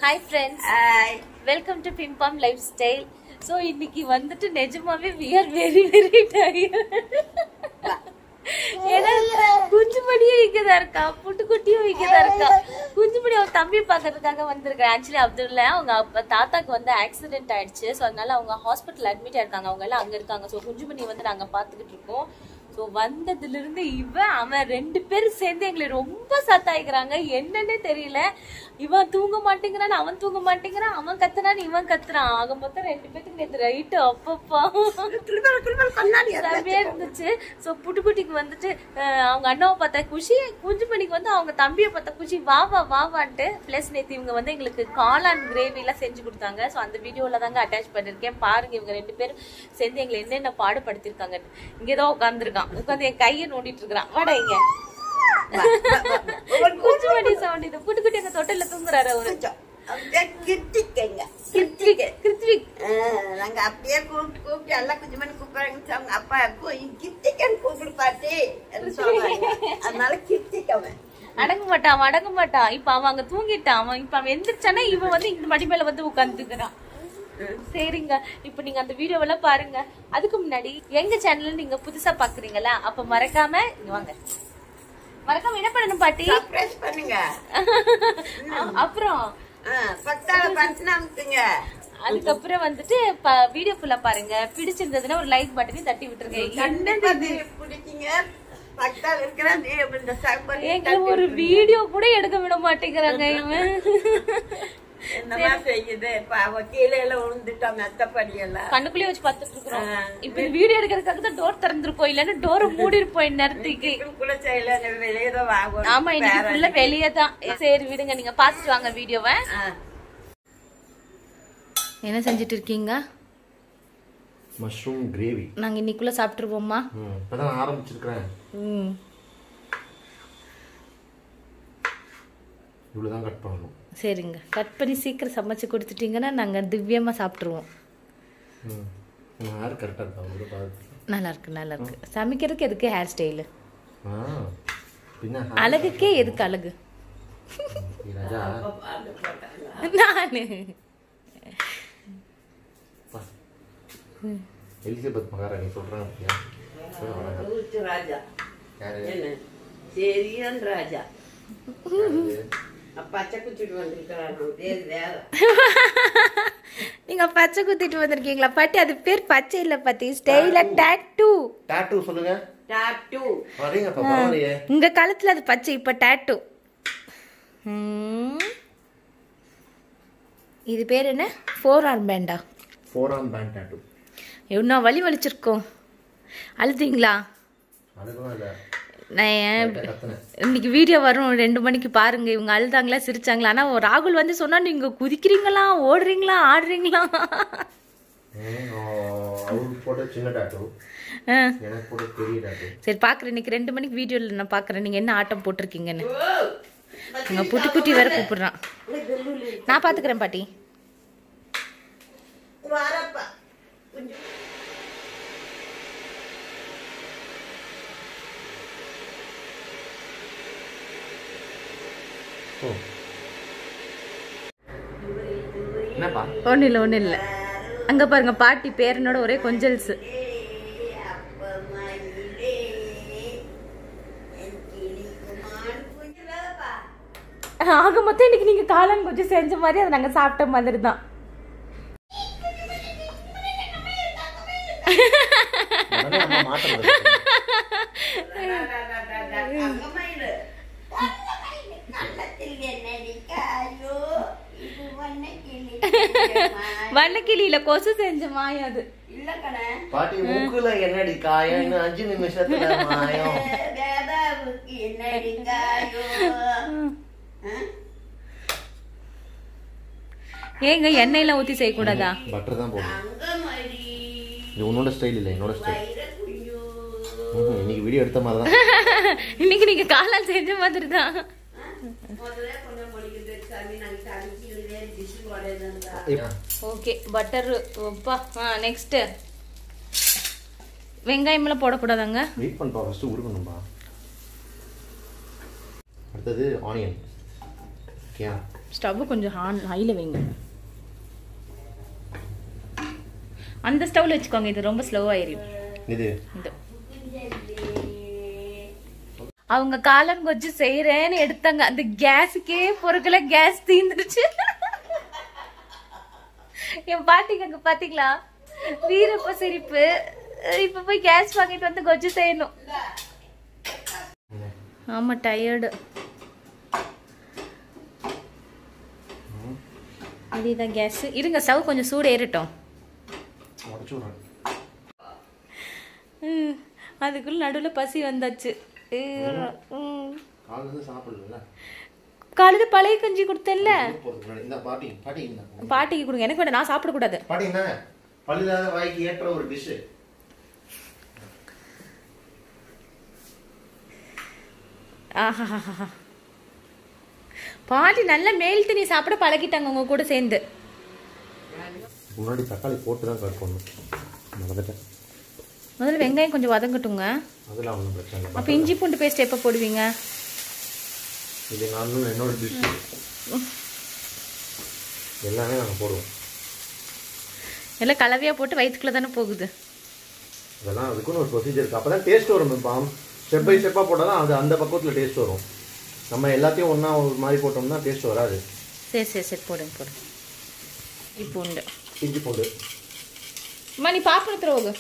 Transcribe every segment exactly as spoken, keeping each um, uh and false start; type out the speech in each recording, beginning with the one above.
Hi friends. Hi. Welcome to Pimpam Lifestyle. So இன்னைக்கு வந்துட்டு நிஜமாவே we are very very tired. ஏன்னா குஞ்சுமணியும் இங்கதான் இருக்கா, புட்டுக்குட்டியும் இங்கதான் இருக்கா. குஞ்சுமணி அவங்க தம்பியை பாக்குறதுக்காக வந்திருக்கேன். ஆக்சுவலி அப்துல்லா அவங்க அப்ப தாத்தாக்கு வந்து ஆக்சிடென்ட் ஆயிடுச்சு. ஸோ அதனால அவங்க ஹாஸ்பிட்டல் அட்மிட் ஆயிருக்காங்க. அவங்க எல்லாம் அங்க இருக்காங்க. ஸோ குஞ்சுமணி வந்து நாங்க பாத்துக்கிட்டு இருக்கோம். ஸோ வந்ததுல இருந்து இவன் அவன் ரெண்டு பேரும் சேர்ந்து எங்களை ரொம்ப சத்தாயிக்கிறாங்க. என்னன்னே தெரியல. இவன் தூங்க மாட்டேங்கிறான், அவன் தூங்க மாட்டேங்கிறான், அவன் கத்துறான், இவன் கத்துறான். ஆக மொத்தம் ரெண்டு பேத்துக்கு நேற்று ரைட்டு அப்பப்பா செம்மையா இருந்துச்சு. ஸோ புட்டுக்குட்டிக்கு வந்துட்டு அவங்க அண்ணாவை பார்த்தா குஷி, குஞ்சுமணிக்கு வந்து அவங்க தம்பியை பார்த்தா குஷி, வா வா வா வான்ட்டு. பிளஸ் நேற்று இவங்க வந்து எங்களுக்கு காளான் கிரேவி எல்லாம் செஞ்சு கொடுத்தாங்க. ஸோ அந்த வீடியோல தாங்க அட்டாச் பண்ணிருக்கேன். பாருங்க இவங்க ரெண்டு பேரும் சேர்ந்து எங்களை என்னென்ன பாடுபடுத்திருக்காங்கன்னு. இங்கதான் உட்காந்துருக்கான், உட்காந்து என் கையை நோண்டிட்டு இருக்கிறான். வாடா இங்க. குஞ்சுமணி சவுண்ட் இது. புட்டுக்குட்டி எங்க தொட்டில தூங்குறாரு அவரு. கிருத்திகைங்க கிருத்திக் கிருத்திக் நாங்க அப்படியே கூப்பிட்டு கூப்பிட்டு எல்லாம் குஞ்சுமணி கூப்பிடுறாங்க. அவங்க அப்பா கிருத்திகன் கூப்பிடு பாட்டி சொல்றாங்க. அதனால கிருத்திகவன் அடங்க மாட்டான், அவன் அடங்க மாட்டான். இப்ப அவன் அங்க தூங்கிட்டான். அவன் இப்ப அவன் எந்திரிச்சானா இவன் வந்து இந்த மடி மேல வந்து உட்காந்துக்கிறான். சரிங்க, இப்ப நீங்க அந்த வீடியோவெல்லாம் பாருங்க. அதுக்கு முன்னாடி எங்க சேனல்ல நீங்க புதுசா பாக்குறீங்களா, அப்ப மறக்காம இங்க வாங்க. மறக்காம என்ன பண்ணணும் பாட்டி? சர்ப்ரைஸ் பண்ணுங்க. அப்புறம் பக்கத்தால பஞ்சனாமுங்க. அதுக்கப்புறம் வந்துட்டு வீடியோ ஃபுல்லா பாருங்க. பிடிச்சிருந்ததுன்னா ஒரு லைக் பட்டனையும் தட்டி விட்டுருங்க. என்னது பிடிச்சிங்க பக்கத்தால இருக்கிற இந்த சர்ப்ரைஸ் எங்க ஒரு வீடியோ கூட எடுக்க விட மாட்டேங்கிறாங்க இவன். என்னமா செய்யுது பாவ கீழே எல்லாம் விழுந்துட்டோம். மெத்தப்படி எல்லாம் கண்ணுக்குள்ளே வச்சு பாத்துட்டு இருக்கோம். இப்ப இந்த வீடியோ எடுக்கிறதுக்காக தான் டோர் திறந்திருப்போம், இல்லன்னா டோரை மூடி இருப்போம் இந்நேரத்துக்கு. கூட செய்யல, வெளியேதான் வாங்குவோம். ஆமா, இன்னைக்கு ஃபுல்லா வெளியே தான். சரி விடுங்க, நீங்க பாத்துட்டு வாங்க வீடியோவை. என்ன செஞ்சிட்டு இருக்கீங்க? Mushroom gravy. நாங்க இன்னைக்குள்ள சாப்பிட்டுருவோமா? இப்பதான் ஆரம்பிச்சிருக்கிறேன். ம், இவ்வளவுதான் கட் பண்ணணும். சரிங்க, கட் பண்ணி சீக்கிரம் சமைச்சு கொடுத்துட்டீங்கன்னா நாங்க திவ்யமா சாப்பிட்டுருவோம். ஹேர் கரெக்டா இருக்கா? நல்லா இருக்கு, நல்லா இருக்கு. சமைக்கிறதுக்கு எதுக்கு ஹேர் ஸ்டைலு? பின்ன அழகுக்கே எதுக்கு அழகு? ராஜா நானு எலிசபெத் மகாராணி சொல்றாங்க. ராஜா சரியான ராஜா பச்சை குத்திட்டு வந்திருக்கிறாங்க. நீங்க பச்சை குத்திட்டு வந்திருக்கீங்களா பாட்டி? அது பேர் பச்சை இல்ல பாட்டி, ஸ்டைலா டாட்டூ. டாட்டூ சொல்லுங்க. டாட்டூ வரீங்கப்பா, பரவாயில்லையே. உங்க காலத்துல அது பச்சை, இப்ப டாட்டூ. இது பேர் என்ன? ஃபோர் ஆர்ம் பேண்டா? Forearm band tattoo. எவ்வளோ வலி வலிச்சிருக்கோம். அழுதீங்களா? அதுதான் இல்ல, நான் இன்னைக்கு வீடியோ வரும் ரெண்டு மணிக்கு பாருங்க. இவங்க அழுதாங்களா சிரிச்சாங்களா? ஆனா ராகுல் வந்து சொன்னா நீங்க குதிக்கிறீங்களா, ஓடுறீங்களா, ஆடுறீங்களா? அவருக்கு போட்ட சின்ன டாட்டூ, எனக்கு போட்ட பெரிய டாட்டூ. சரி பாக்குறேன், இன்னைக்கு ரெண்டு மணிக்கு வீடியோல நான் பாக்குறேன் நீங்க என்ன ஆட்டம் போட்டிருக்கீங்கன்னு. உங்க புட்டி குட்டி வேற கூப்பிடுறான். நான் பாத்துக்கிறேன் பாட்டி. ஒண்ணு இல்ல ஒண்ணு இல்ல. அங்க பாருங்க பாட்டி பேரனோட ஒரே கொஞ்சல்ஸ். ஆக மொத்தம் இன்னைக்கு நீங்க காளான் கொஞ்சம் செஞ்ச மாதிரி அதை நாங்க சாப்பிட்ட மாதிரி தான். வண்ணக்கிளி இல்ல, கொசு செஞ்ச மாயம் அது. பாட்டி மூக்குல என்னடி காயம், அஞ்சு நிமிஷத்துல மாயம். ஏங்க எண்ணெய் எல்லாம் ஊத்தி செய்ய கூடாதா? பட்டர் தான் போடணும். இது உன்னோட ஸ்டைல் இல்ல, என்னோட ஸ்டைல். இன்னைக்கு வீடியோ எடுத்த மாதிரி தான். இன்னைக்கு நீங்க காளான் செஞ்ச மாதிரி தான். Okay, butter. நெக்ஸ்ட் வெங்காயம் எல்லாம் போடக்கூடாதாங்க? Wait பண்ணப்பா, first உருகணும்பா. அடுத்தது ஆனியன். ஓகே, ஸ்டவ் கொஞ்சம் ஹான் ஹையில் வைங்க. அந்த ஸ்டவ்ல வச்சுக்கோங்க, இது ரொம்ப ஸ்லோவாயிரும். இது இது அவங்க காளான் கொஜ்ஜு செய்யறேன்னு எடுத்தாங்க, அந்த கேஸுக்கே பொறுக்கல, கேஸ் தீந்துருச்சு. என் பாட்டிக்கு அங்க பாத்தீங்களா வீரப்ப சிரிப்பு. இப்ப போய் கேஸ் வாங்கிட்டு வந்து கொஜ்ஜு செய்யணும். ஆமா டயர்டு. இதுதான் கேஸ். இருங்க ஸ்டவ் கொஞ்சம் சூடு ஏறட்டும். அதுக்குள்ள நடுவுல பசி வந்தாச்சு. காலையில பழைய கஞ்சி கொடுத்தேன்ல, பாட்டிக்கு கொடுங்க. எனக்கு வேண்டாம், நான் சாப்பிட கூடாது. பாட்டி நல்ல மேல் தண்ணி சாப்பிட பழகிட்டாங்க உங்க கூட சேர்ந்து. முன்னாடி தக்காளி போட்டு தான் கட் பண்ணணும். முதல்ல வெங்காயம் கொஞ்சம் வதங்கட்டுங்க. அதெல்லாம் ஒன்றும் பிரச்சனை இல்லை. அப்போ இஞ்சி பூண்டு பேஸ்ட் எப்போ போடுவீங்க? இது நானும் என்னோட டிஷ், எல்லாமே நாங்கள் போடுவோம். எல்லாம் கலவையாக போட்டு வயிற்றுக்குள்ள தானே போகுது. அதெல்லாம் அதுக்குன்னு ஒரு ப்ரொசீஜர் இருக்குது. அப்போ தான் டேஸ்ட் வரும். பாம் ஸ்டெப் பை ஸ்டெப்பாக போட்டால் தான் அது அந்த பக்கத்தில் டேஸ்ட் வரும். நம்ம எல்லாத்தையும் ஒன்றா ஒரு மாதிரி போட்டோம்னா டேஸ்ட் வராது. சரி சரி சரி போடுங்க போடுங்க. இஞ்சி பூண்டு இஞ்சி பூண்டு அம்மா நீ பாப்பன தரோகு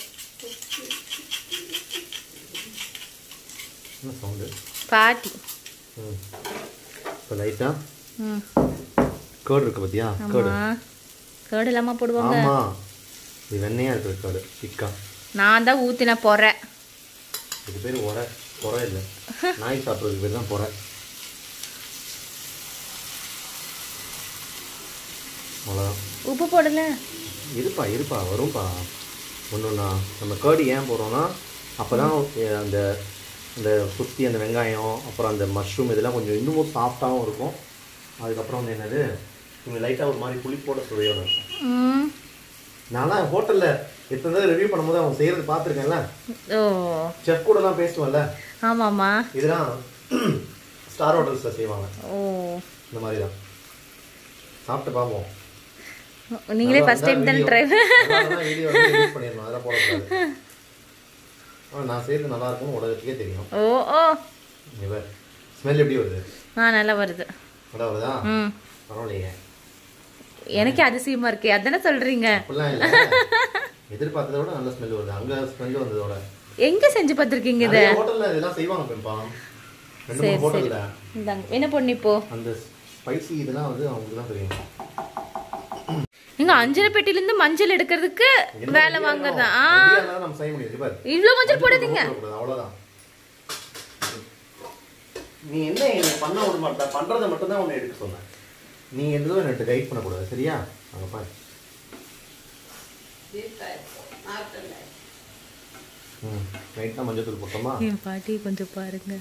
என்ன சவுண்டு? பாட்டி. ம் இப்போ லைட்டாக ம் கேர்டு இருக்குது பார்த்தியா? கேர்டு கேர்டு இல்லாமல் போடுவாங்க. ஆமாம், இது வெண்ணையாக இருக்குது கேர்டு திக்கா. நான் தான் ஊற்றின போகிறேன். இது பேர் உரை உரை இல்லை, நாய் சாப்பிட்றதுக்கு பேர் தான் பொறை. அவ்வளோதான். உப்பு போடல. இருப்பா இருப்பா வரும்பா ஒன்று ஒன்றா. நம்ம கேர்டு ஏன் போடுறோன்னா அப்போ தான் அந்த அந்த சுற்றி அந்த வெங்காயம் அப்புறம் அந்த மஷ்ரூம் இதெல்லாம் கொஞ்சம் இன்னமும் சாஃப்டாகவும் இருக்கும். அதுக்கப்புறம் வந்து என்னது இவங்க லைட்டாக ஒரு மாதிரி புளிப்போட சுவையோட இருக்கும். நான்லாம் ஹோட்டலில் எத்தனை தடவை ரிவ்யூ பண்ணும்போது அவங்க செய்கிறது பார்த்துருக்கேன்ல. ஓ செஃப் கூடலாம் பேசுவேன்ல. ஆமாம்மா. இதெல்லாம் ஸ்டார் ஹோட்டல்ஸில் செய்வாங்க. ஓ இந்த மாதிரி தான் சாப்பிட்டு பார்ப்போம். நீங்களே ஃபர்ஸ்ட் டைம் தான் ட்ரை வீடியோ யூஸ் பண்ணிடணும், அதெல்லாம் போடக்கூடாது. நான் செய்கிறது நல்லா இருக்கும்னு உலகத்துக்கே தெரியும். ஓ ஓ இவர் ஸ்மெல் எப்படி வருது? ஆ நல்லா வருது. நல்லா வருதா? ம் பரவாயில்லையே. எனக்கே அதிசயமா இருக்கு. அதானே சொல்றீங்க? அப்படிலாம் இல்லை, எதிர்பார்த்ததை விட நல்ல ஸ்மெல் வருது. அங்கே ஸ்மெல் வந்ததோட எங்க செஞ்சு பார்த்துருக்கீங்க? இதை ஹோட்டலில் இதெல்லாம் செய்வாங்க பெருப்பா. ரெண்டு மூணு ஹோட்டலில் இந்தாங்க என்ன பண்ணி இப்போ அந்த ஸ்பைசி இதெல்லாம் வந்து அவங்களுக்கு தான் தெரியும். நீங்க அஞ்சல் பெட்டில இருந்து மஞ்சள் எடுக்கிறதுக்கு வேலை வாங்குறதா? நம்ம செய்ய முடியாது பாரு. இவ்ளோ மஞ்சள் போடாதீங்க. அவ்வளவுதான். நீ என்ன பண்ண விட மாட்டா, பண்றத மட்டும் தான் உன்னை எடுக்க சொன்னேன். நீ எதுவும் எனக்கு கைட் பண்ண கூடாது, சரியா? அங்க பாரு. ம் லைட்டா மஞ்சள் தூள் போட்டோமா? என் பாட்டி கொஞ்சம் பாருங்க.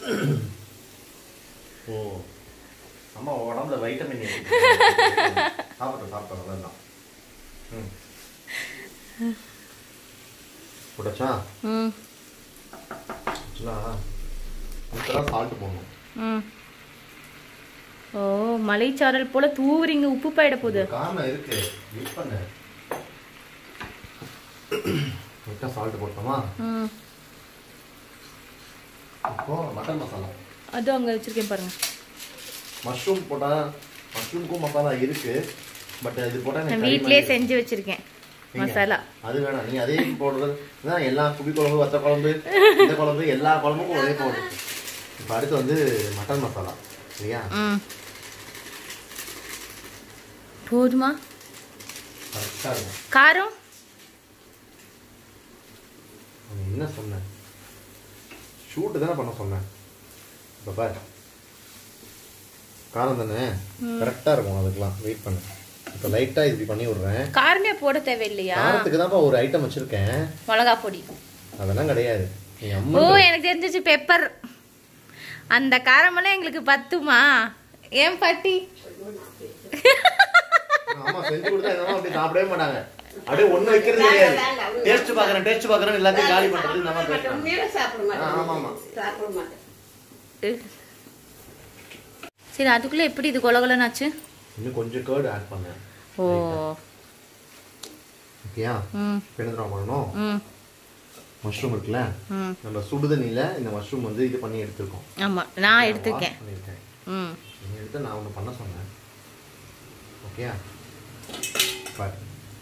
ஓ அம்மா உடம்புல வைட்டமின் சாப்பிட்டோம் சாப்பிட்டோம் நல்லா. ம் போட்டாச்சா? ம் இப்போதான் சால்ட் போடணும். ம் ஓ மலைச்சாரல் போல தூவுறீங்க. உப்பு போயிட போகுது. காரணம் இருக்கு, யூஸ் பண்ண லைட்டாக சால்ட் போட்டோமா? ம் இப்போ மட்டன் மசாலா அது அங்கே வச்சிருக்கேன் பாருங்க. மஷ்ரூம் போட்டால் மஷ்ரூமுக்கும் மசாலா இருக்கு, பட் இது போட்டால் நான் வீட்டிலே செஞ்சு வச்சிருக்கேன் மசாலா. அது வேணாம், நீ அதே போடுறது தான். எல்லா புளி குழம்பு வத்த குழம்பு இந்த குழம்பு எல்லா குழம்புக்கும் ஒரே போடுது. இப்போ அடுத்து வந்து மட்டன் மசாலா, சரியா? போதுமா? கரெக்டாக இருக்கும். காரம் என்ன சொன்னேன்? ஷூட்டு தானே பண்ண சொன்னேன். இப்போ பாரு காரம் தானே கரெக்டாக இருக்கும். அதுக்கெல்லாம் வெயிட் பண்ணு. இப்போ லைட்டாக இப்படி பண்ணி விட்றேன். காரமே போட தேவையில்லையா? காரத்துக்கு தான்ப்பா ஒரு ஐட்டம் வச்சுருக்கேன், மிளகா பொடி. அதெல்லாம் கிடையாது. ஓ எனக்கு தெரிஞ்சிச்சு பெப்பர். அந்த காரமெல்லாம் எங்களுக்கு பத்துமா? ஏன் பாட்டி? ஆமா செஞ்சு கொடுத்தா என்னமா அப்படி சாப்பிடவே மாட்டாங்க. அப்படியே ஒண்ணு வைக்கிறது கிடையாது. டேஸ்ட் பாக்குறேன் டேஸ்ட் பாக்குறேன் எல்லாத்தையும் காலி பண்றது நம்ம பேசுறோம். சாப்பிட மாட்டேன். ஆமா ஆமா சாப்பிட மாட்டேன். சரி அதுக்குள்ள எப்படி இது கொலகொலனாச்சு? இன்னும் கொஞ்சம் கேர்டு ஆட் பண்ணேன். ஓ ஓகேயா? ம் இப்போ என்ன தெரியுமா பண்ணணும், ம் மஷ்ரூம் இருக்குல்ல, ம் நம்ம சுடுதண்ணியில் இந்த மஷ்ரூம் வந்து இது பண்ணி எடுத்துருக்கோம். ஆமாம் நான் எடுத்திருக்கேன். பண்ணியிருக்கேன். ம் நீங்கள் எடுத்து நான் ஒன்று பண்ண சொன்னேன். ஓகேயா? பாரு,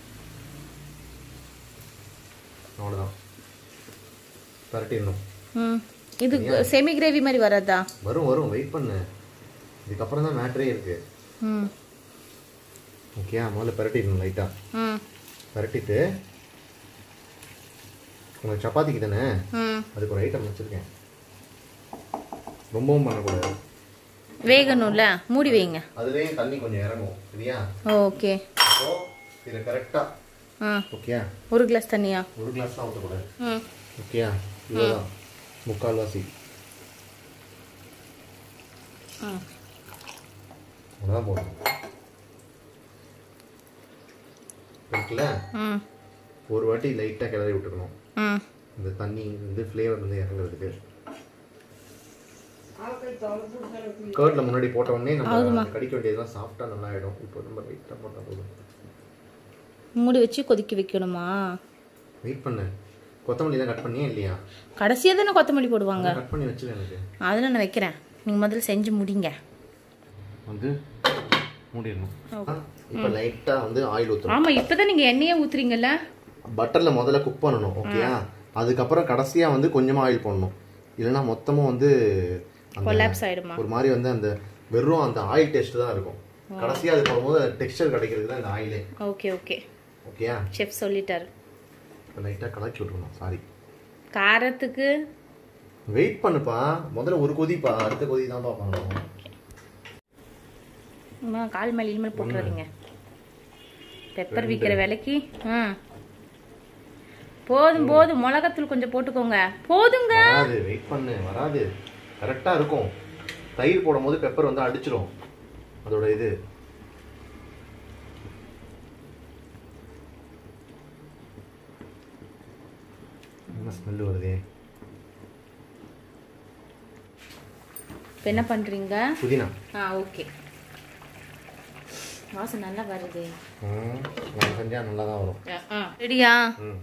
அவ்வளோதான், பரட்டிடணும். ம் இது செமி கிரேவி மாதிரி வராதா? வரும் வரும், வெயிட் பண்ணு, இதுக்கப்புறம் தான் மேட்ரே இருக்கு. ம் ஓகேயா? முதல்ல பரட்டிடணும் லைட்டாக. ம் பரட்டிட்டு உங்களுக்கு சப்பாத்திக்கு தானே, ம் அதுக்கு ஒரு ஐட்டம் வச்சுருக்கேன். ரொம்பவும் பண்ணக்கூடாது, வேகணும்ல, மூடி வைங்க. அதுலேயும் தண்ணி கொஞ்சம் இறங்கும். சரியா? ஓகே. ஸோ இதை கரெக்டாக. ஆ ஓகேயா? ஒரு கிளாஸ் தண்ணியா? ஒரு கிளாஸ் தான் ஊற்றக்கூடாது. ம் ஓகேயா? இவ்வளோதான், முக்கால்வாசி. ம் அவ்வளோதான் போடணும். இருக்குல்ல, ம் ஒரு வாட்டி லைட்டாக கிளறி விட்டுக்கணும். ம் இந்த தண்ணி வந்து ஃப்ளேவர் வந்து இறங்குறதுக்கு. கேர்டில் முன்னாடி போட்ட உடனே நம்ம கடிக்க வேண்டியதெல்லாம் சாஃப்டாக நல்லா ஆகிடும். இப்போ நம்ம லைட்டாக போட்டால் போதும். மூடி வச்சு கொதிக்க வைக்கணுமா? வெயிட் பண்ணு, கொத்தமல்லிலாம் கட் பண்ணியா இல்லையா? கடைசியாக தானே கொத்தமல்லி போடுவாங்க. கட் பண்ணி வச்சுரு எனக்கு. அதில் நான் வைக்கிறேன், நீங்கள் முதல்ல செஞ்சு முடிங்க. வந்து மூடிடணும். இப்போ லைட்டாக வந்து ஆயில் ஊற்றணும். ஆமாம், இப்போ தான் நீங்கள் எண்ணெயே ஊற்றுறீங்கல்ல. பட்டரில் முதல்ல குக் பண்ணணும். ஓகேயா? அதுக்கப்புறம் கடைசியாக வந்து கொஞ்சமாக ஆயில் போடணும். இல்லைன்னா மொத்தமும் வந்து கொலாப்ஸ் ஆகிடுமா? ஒரு மாதிரி வந்து அந்த வெறும் அந்த ஆயில் டேஸ்ட் தான் இருக்கும். கடைசியாக அது போடும்போது டெக்ஸ்டர் கிடைக்கிறது தான் இந்த ஆயிலே. ஓகே ஓகே ஓகேயா? செஃப் சொல்லிட்டாரு. இப்போ லைட்டாக கலக்கி விட்டுருணும். சாரி, காரத்துக்கு வெயிட் பண்ணுப்பா, முதல்ல ஒரு கொதிப்பா, அடுத்த கொதி தான்ப்பா பண்ணணும். கால் மேலே இனிமேல் போட்டுறாதீங்க. பெப்பர் விற்கிற விலைக்கு. ஆ போதும் போதும், மிளகாத்தூள் கொஞ்சம் போட்டுக்கோங்க. போதுங்க. வராது, வெயிட் பண்ணு, வராது, கரெக்டாக இருக்கும். தயிர் போடும் போது பெப்பர் வந்து அடிச்சிடும் அதோட இது. என்ன ஸ்மெல் வருதே? இப்போ என்ன பண்ணுறீங்க? புதினா. ஆ ஓகே, வாசனை நல்லா வருது. ம், நான் செஞ்சால் நல்லா தான் வரும். ஆ ரெடியா? ம்,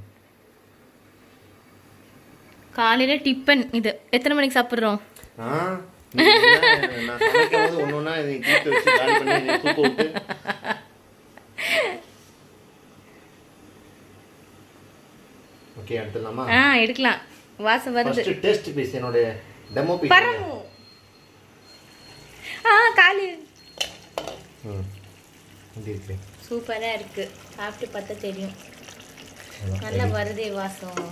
காலையில் டிஃபன் இது. எத்தனை மணிக்கு சாப்பிட்றோம்? ஆ நான் சமைக்கும் போது ஒன்று ஒன்றா இதை தீர்த்து வச்சு காலி பண்ணி இதை தூக்க விட்டு. ஓகே, எடுத்துடலாமா? ஆ எடுக்கலாம், வாசம் வருது. ஃபர்ஸ்ட் டேஸ்ட் பீஸ், என்னோட டெமோ பீஸ். பரமு. ஆ காலி. ம், எப்படி இருக்கு? சூப்பராக இருக்கு, சாப்பிட்டு பார்த்தா தெரியும். நல்லா வருதே வாசம்.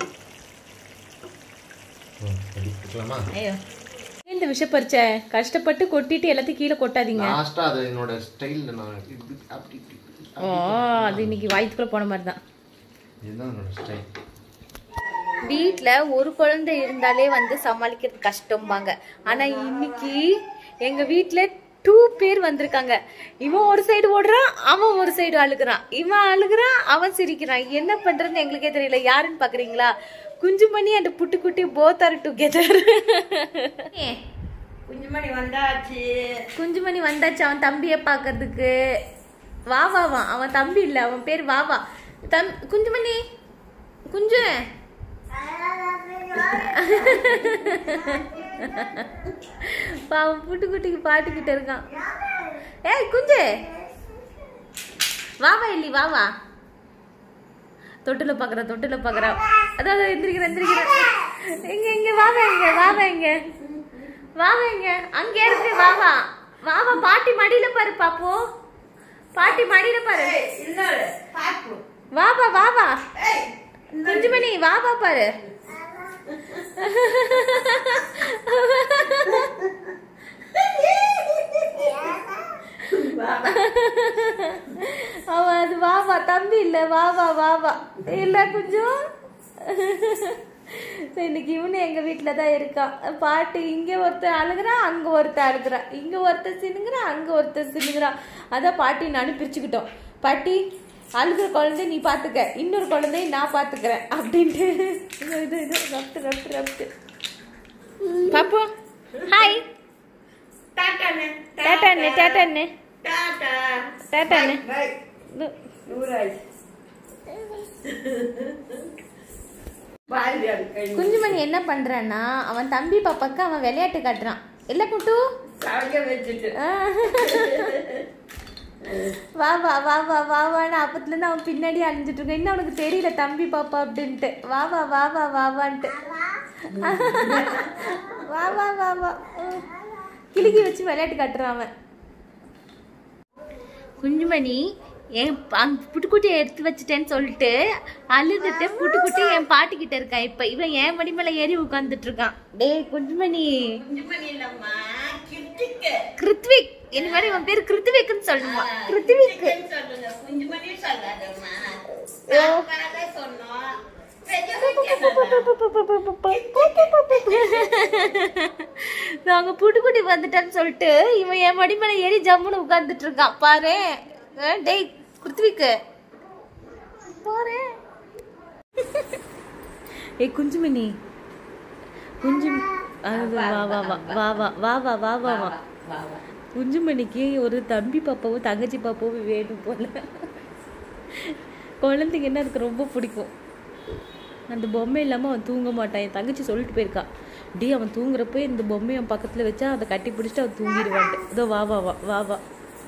ம், ரெடி எடுக்கலாமா? ஐயோ, இந்த விஷப்பறிச்ச கஷ்டப்பட்டு கொட்டிட்டு எல்லாத்தையும் கீழே கொட்டாதீங்க. லாஸ்டா அது என்னோட ஸ்டைல்ல நான் இப்படி அப்படி ஓ, அது இன்னைக்கு வயிற்றுக்குள்ள போன மாதிரி தான். இதுதான் என்னோட ஸ்டைல். வீட்டில் ஒரு குழந்தை இருந்தாலே வந்து சமாளிக்கிறது கஷ்டம்பாங்க. ஆனால் இன்னைக்கு எங்கள் வீட்டில் டூ பேர் வந்திருக்காங்க. இவன் ஒரு சைடு ஓடுறான், அவன் ஒரு சைடு அழுகுறான். இவன் அழுகுறான், அவன் சிரிக்கிறான். என்ன பண்றதுன்னு எங்களுக்கே தெரியல. யாருன்னு பாக்குறீங்களா? Kunjumani and Puttukutti both are together. Kunjumani வந்தாச்சு. குஞ்சுமணி வந்தாச்சு அவன் தம்பியை பாக்குறதுக்கு. வா வா வா, அவன் தம்பி இல்ல, அவன் பேர் வா வா. தம் குஞ்சுமணி, குஞ்சு பாவம் புட்டுக்குட்டிக்கு பாட்டுக்கிட்டு இருக்கான். ஏய் குஞ்சு வா வா, இல்லி வா வா. தொட்டுல பாக்குற தொட்டுல பாக்குற அதாவது எந்திரிக்கிற எந்திரிக்கிற எங்க எங்க வாவா, எங்க வாவா, எங்க வாவா, எங்க அங்க இருக்கு. வாவா வாவா, பாட்டி மடியில பாரு பாப்போ, பாட்டி மடியில பாரு. வாவா வாவா, குஞ்சுமணி வாவா பாரு. அவன் அது வாவா, தம்பி இல்ல, வாவா வாவா இல்ல கொஞ்சம். இன்னைக்கு இவனு எங்க வீட்டுல தான் இருக்கான். பாட்டு இங்க ஒருத்தர் அழுகுறான், அங்க ஒருத்தர் அழுகுறான், இங்க ஒருத்தர் சினுங்குறான், அங்க ஒருத்தர் சினுங்குறான். அதான் பாட்டி நானும் பிரிச்சுக்கிட்டோம். பாட்டி அழுகுற குழந்தை நீ பாத்துக்க, இன்னொரு குழந்தைய நான் பாத்துக்கிறேன் அப்படின்ட்டு. இது இது ரப்டு ரப்டு ரப்டு. பாப்போம் ஹாய், டாட்டா அண்ணே, டாட்டா அண்ணே. டாடா டாடா பை நூராய் பாய் கை குஞ்சுமணி என்ன பண்றான்னா அவன் தம்பி பாப்பாக்கு அவன் விளையாட்டு காட்டுறான் இல்ல குட்டு சாவிக்க வச்சுட்டு வா வா வா வா வா வான்னு அப்பத்துல இருந்து அவன் பின்னாடி அழிஞ்சிட்டு இருக்கான். இன்னும் அவனுக்கு தெரியல தம்பி பாப்பா அப்படின்ட்டு. வா வா வா வா வா வான்ட்டு வா வா வா வா கிளிக்கி வச்சு விளையாட்டு காட்டுறான் அவன். குஞ்சுமணி என் புட்டுக்குட்டியை எடுத்து வச்சுட்டேன்னு சொல்லிட்டு அழுதுட்டு புட்டுக்குட்டி என் பாட்டிக்கிட்ட இருக்கான். இப்ப இவன் என் மடி மேல ஏறி உட்கார்ந்துட்டு இருக்கான். டேய் குஞ்சுமணி கிருத்விக் இனிமேல் இவன் பேரு கிருத்விக்னு சொல்லுமா? கிருத்விக் நாங்க புட்டுக்குட்டி வந்துட்டான்னு சொல்லிட்டு இவன் என் மடி மேல ஏறி ஜம்முன்னு உட்கார்ந்துட்டு இருக்கான் பாரு. டேய் கிருத்விக்கு பாரு. ஏய் குஞ்சுமணி குஞ்சு வா வா வா வா வா வா வா வா வா வா குஞ்சுமணிக்கு ஒரு தம்பி பாப்பாவும் தங்கச்சி பாப்பாவும் வேணும் போல. குழந்தைங்கன்னா அதுக்கு ரொம்ப பிடிக்கும். அந்த பொம்மை இல்லாமல் அவன் தூங்க மாட்டான். என் தங்கச்சி சொல்லிட்டு போயிருக்கா, டி அவன் தூங்குறப்ப இந்த பொம்மையை அவன் பக்கத்தில் வச்சா அதை கட்டி பிடிச்சிட்டு அவன் தூங்கிடுவான்ட்டு. இதோ வா வா வா வா வா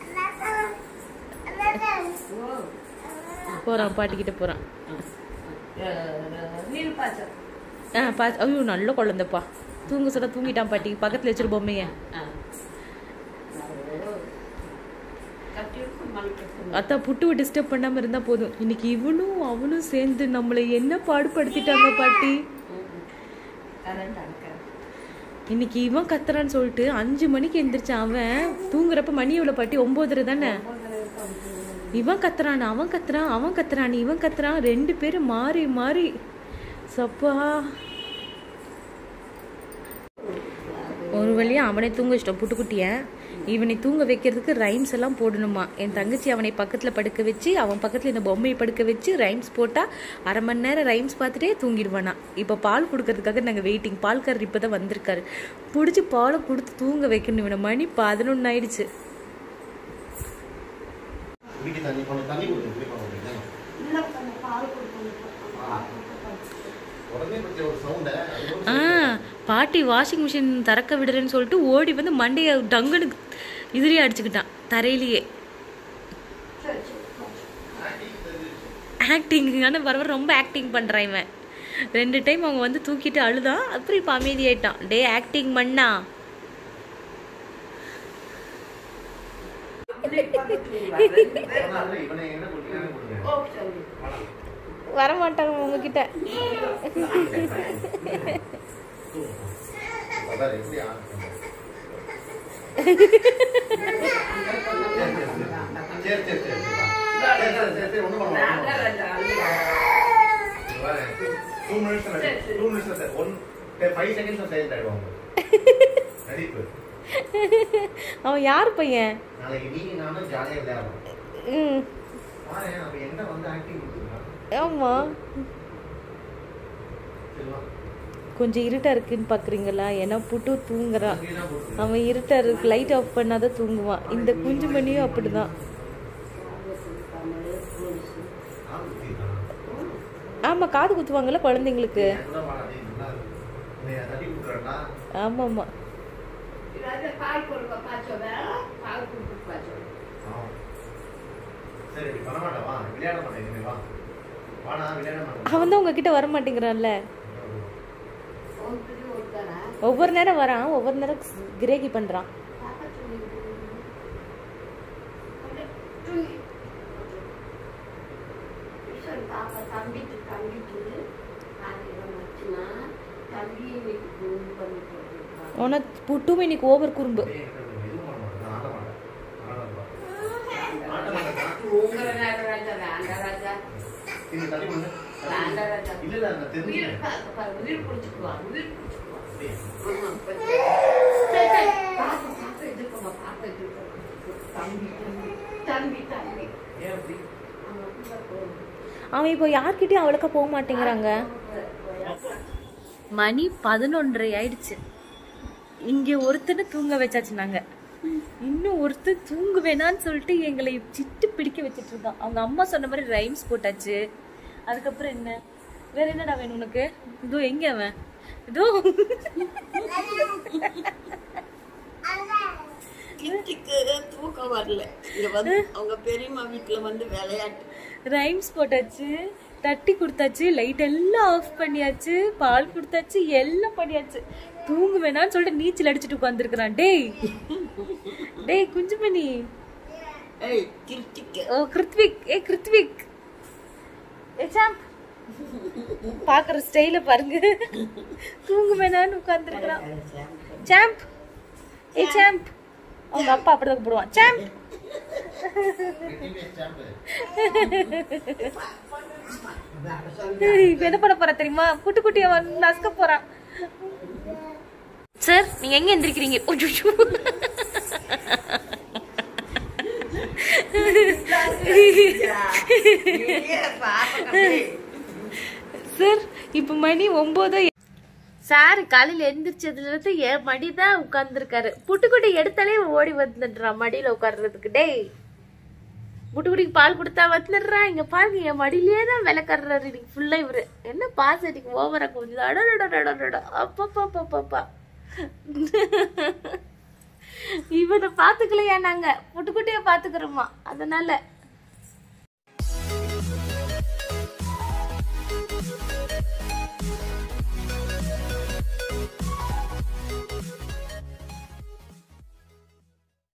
போகிறான் பாட்டிக்கிட்ட போகிறான். ஆ பா ஐயோ நல்ல குழந்தைப்பா. தூங்க சொல்ல தூங்கிட்டான் பாட்டி. பக்கத்தில் வச்சிரு பொம்மைய. அத்தா புட்டுவை டிஸ்டர்ப் பண்ணாம இருந்தா போதும். இன்னைக்கு இவனும் அவனும் சேர்ந்து நம்மளை என்ன பாடுபடுத்திட்டாங்க பாட்டி. இன்னைக்கு இவன் கத்துறான்னு சொல்லிட்டு அஞ்சு மணிக்கு எந்திரிச்சான். அவன் தூங்குறப்ப மணி எவ்வளவு பாட்டி? ஒன்பதரை தானே. இவன் கத்துறான் அவன் கத்துறான் அவன் கத்துறான் இவன் கத்துறான். ரெண்டு பேரும் மாறி மாறி சப்பா. ஒரு வழியா அவனை தூங்க வச்சிட்டோம் புட்டுக்குட்டிய. இவனை தூங்க வைக்கிறதுக்கு ரைம்ஸ் எல்லாம் போடணுமா. என் தங்கச்சி அவனை பக்கத்தில் படுக்க வச்சு அவன் பக்கத்தில் இந்த பொம்மையை படுக்க வச்சு ரைம்ஸ் போட்டால் அரை மணி நேரம் ரைம்ஸ் பார்த்துட்டே தூங்கிடுவானா. இப்போ பால் கொடுக்கறதுக்காக நாங்கள் வெயிட்டிங். பால்காரர் இப்போ தான் வந்திருக்காரு. பிடிச்சி பாலை கொடுத்து தூங்க வைக்கணும். இவனை மணி பதினொன்று ஆயிடுச்சு. ஆ பாட்டி வாஷிங் மிஷின் திறக்க விடுறேன்னு சொல்லிட்டு ஓடி வந்து மண்டையை டங்குன்னு இதுலேயே அடிச்சுக்கிட்டான் தரையிலேயே. ஆக்டிங் ஆனால் வர ரொம்ப ஆக்டிங் பண்ணுறான் இவன். ரெண்டு டைம் அவங்க வந்து தூக்கிட்டு அழுதான். அப்புறம் இப்போ அமைதியாயிட்டான். டே ஆக்டிங் பண்ணா வரமாட்டாங்க உங்ககிட்ட. அவன் யாரு பையன்? ஆமா கொஞ்சம் இருட்டா இருக்குன்னு பாக்குறீங்களா? ஏன்னா புட்டு தூங்குறான். அவன் இருட்டா இருக்கு லைட் ஆஃப் பண்ணாதான் தூங்குவான். இந்த குஞ்சு மணியும் அப்படிதான். ஆமா காது குத்துவாங்கல்ல குழந்தைங்களுக்கு. ஆமா ஆமா அவன் தான் உங்ககிட்ட வர மாட்டேங்கிறான்ல. ஒவ்வொரு நேரம் வரான், ஒவ்வொரு நேரம் கிரேகி பண்றான். உனக்கு புட்டும் இன்னைக்கு ஓவர் குறும்பு. அவன் இப்போ யார்கிட்டயும் அவளுக்கா போக மாட்டேங்கிறாங்க. மணி பதினொன்றரை ஆயிடுச்சு. இங்க ஒருத்தனை தூங்க வச்சாச்சு நாங்க. இன்னும் ஒருத்தர் தூங்க வேணான்னு சொல்லிட்டு எங்களை சிட்டு பிடிக்க வச்சுட்டு இருக்கான். அவங்க அம்மா சொன்ன மாதிரி ரைம்ஸ் போட்டாச்சு. அதுக்கப்புறம் என்ன வேற என்னடா வேணும் உனக்கு? இதோ எங்க அவன் இதோ தூக்கம் வரல. இங்க வந்து அவங்க பெரியம்மா வீட்டுல வந்து விளையாட்டு ரைம்ஸ் போட்டாச்சு, தட்டி கொடுத்தாச்சு, லைட் எல்லாம் ஆஃப் பண்ணியாச்சு, பால் கொடுத்தாச்சு, எல்லாம் பண்ணியாச்சு. தூங்க வேணான்னு சொல்லிட்டு நீச்சல் அடிச்சுட்டு உட்காந்துருக்கான். டேய் டேய் குஞ்சுமணி. ஏய் கிருத்திக். ஓ கிருத்விக். ஏ கிருத்விக். ஏ சாம்ப். பாக்குற ஸ்டைல பாருங்க. தூங்க வேணான்னு உட்காந்துருக்கான். சாம்ப். ஏ சாம்ப். அவங்க அப்பா அப்படிதான் போடுவான். சாம்ப். என்ன பண்ண போற தெரியுமா? குட்டி குட்டிய நசுக்க போறான். சார் நீங்க எங்க எந்திரிக்கிறீங்க? சார் இப்ப மணி ஒன்பது. சார் காலையில எந்திரிச்சதுல இருந்து என் மடிதான் உட்கார்ந்துருக்காரு. புட்டுக்குட்டி எடுத்தாலே ஓடி வந்துடுறான் மடியில உட்கார்றதுக்கு. டேய் புட்டுக்குட்டிக்கு பால் கொடுத்தா வந்துடுறான். இங்க பாருங்க என் மடியிலேயே தான் விளக்கறாரு இன்னைக்கு ஃபுல்லா. இவரு என்ன பாஸ் இன்னைக்கு ஓவரா கொஞ்சம் அடடடடடடா. அப்பப்பா இவனை பாத்துக்கலையா? நாங்க புட்டுக்குட்டிய பாத்துக்கிறோமா, அதனால